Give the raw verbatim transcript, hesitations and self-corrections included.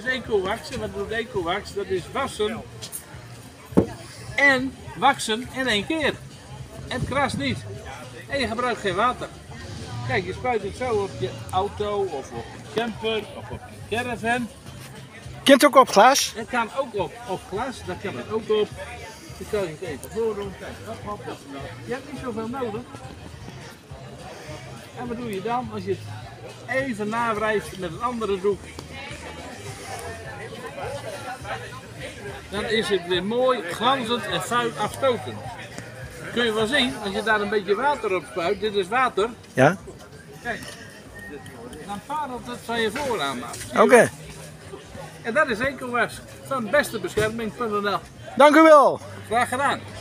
Ecowax. En wat doet Ecowax? Dat is wassen en waksen in één keer. En het krast niet. En je gebruikt geen water. Kijk, je spuit het zo op je auto of op je camper of op je caravan. Kind ook op glas? Het kan ook op, op glas, daar kan het ook op. Dan kan je het even voordoen. Kijk, hop, hop, hop. Je hebt niet zoveel nodig. En wat doe je dan als je het even nawrijft met een andere doek? Dan is het weer mooi, glanzend en fijn afstotend. Kun je wel zien, als je daar een beetje water op spuit, dit is water. Ja. Kijk, dan parelt het van je voorraam af. Oké. Okay. En dat is Ecowax van bestebescherming punt n l. Dank u wel. Graag gedaan.